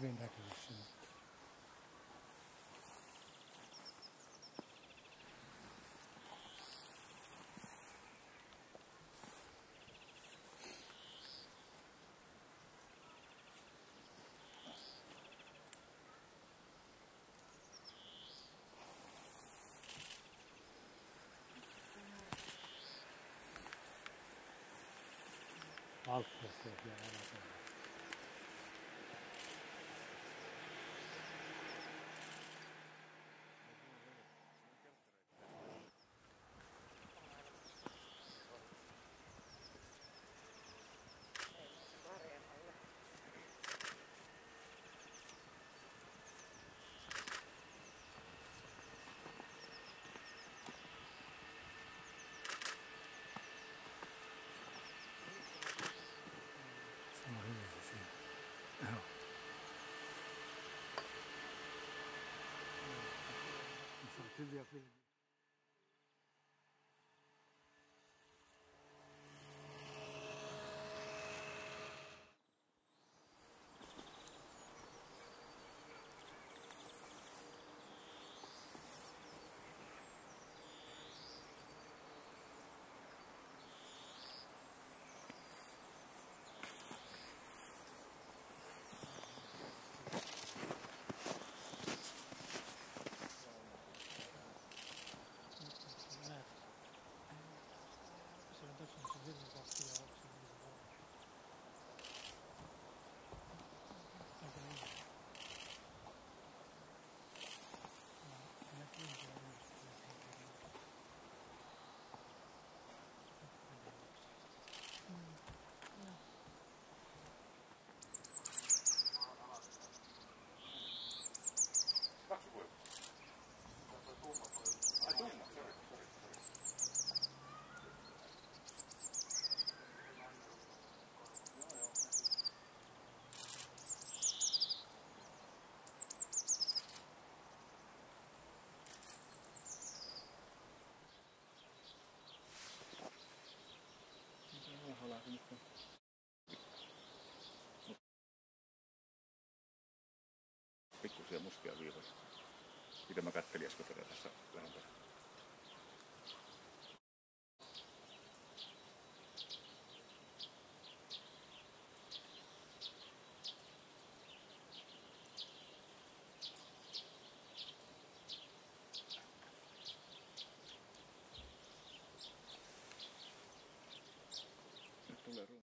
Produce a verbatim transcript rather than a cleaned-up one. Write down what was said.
hyvin näkyvissä. Alkkoissa ja alapuolella. Sama hyvä se siinä. Joo. Se on hyviä filmiä. Se on tässä on se hirvipakki ja oksa niitä vaan. Aika niin. Ja näkyy siellä yhdessä. Mm. Joo. Kaksi kuinka? Tämä on tumma paljon. Ai tumma, sori, sori, sori. Joo, joo. Mitä alhaalla se nyt on? Pikkuisia mustia viivoja. Mitä mä kattelin äsken tässä lähempänä.